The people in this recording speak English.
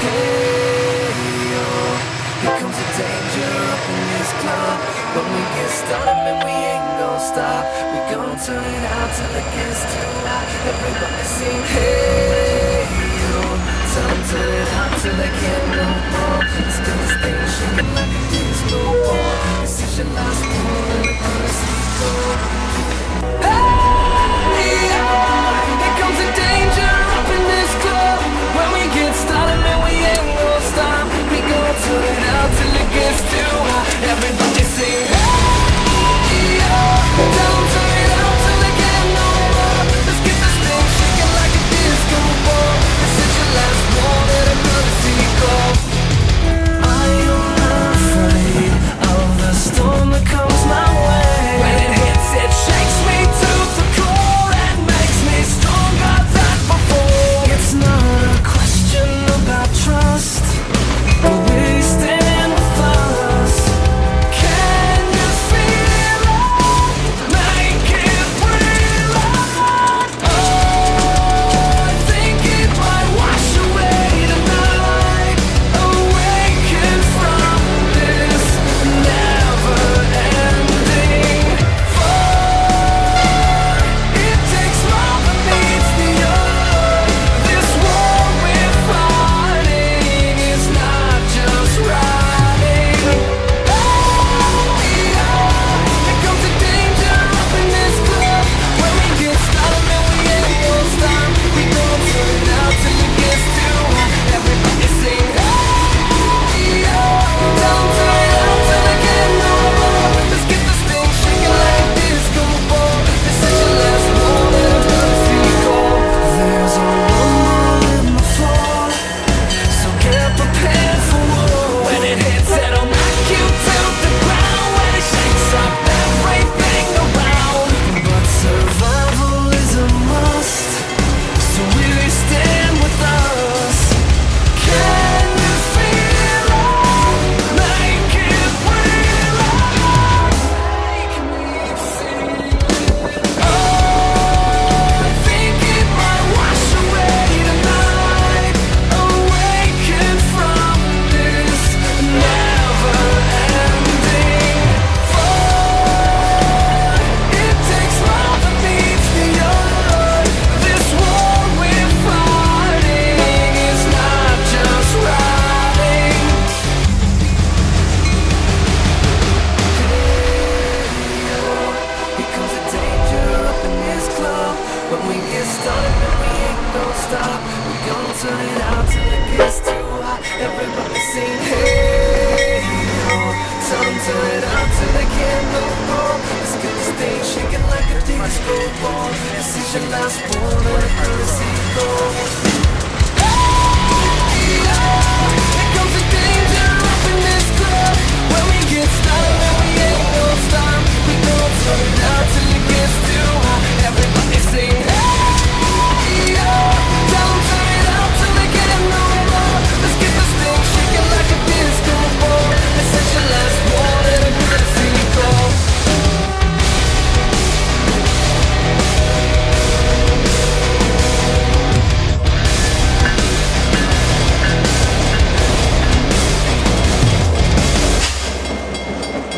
Hey, yo, here comes the danger up in this club. When we get started, man, we ain't gon' stop. We gon' turn it out till it gets too hot. Everybody sing, hey, yo, tell 'em turn it out till they can't no more. Let's get this thing shaking like a disco ball. This is your last one, let the mercy go.